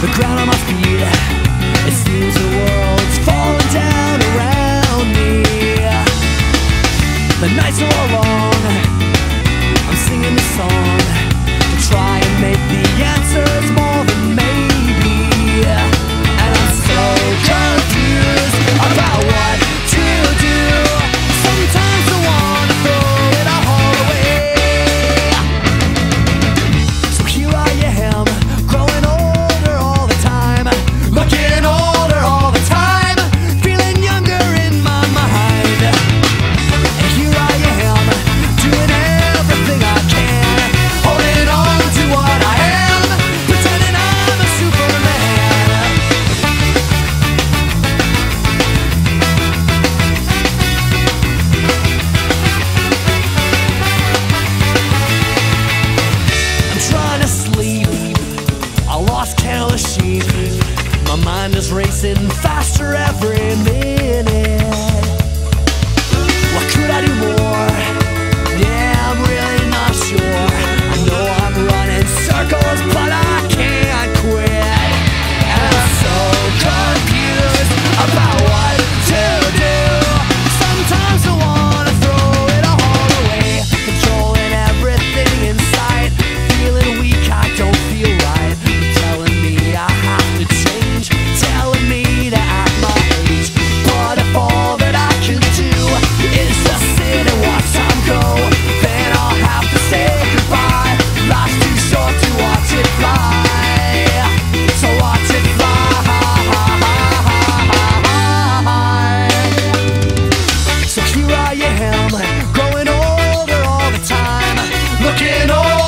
the ground on my feet. It seems the world's falling down around me. The nights are all long, I'm singing this song to try and make the answers more than maybe. And I'm so confused about what to do. Sometimes I wanna throw it all away. So here I am, growing older all the time, looking older all the time, feeling younger in my mind. And here I am, doing everything I can, holding on to what I am, pretending I'm a Superman. I'm trying to sleep, I lost count of sheep. My mind is racing faster every minute. What could I do more? Yeah, I'm really not sure. I know I'm running circles, but I can't quit. And I'm so confused about what to do. Sometimes I wanna throw it all away, controlling everything in sight, feeling weak, I don't feel right. You're telling me I have to change, telling me to act my age. But if all that I can do is just sit and watch time go, then I'll have to say goodbye. Life's too short to watch it fly, so watch it fly. So here I am, growing older all the time, looking older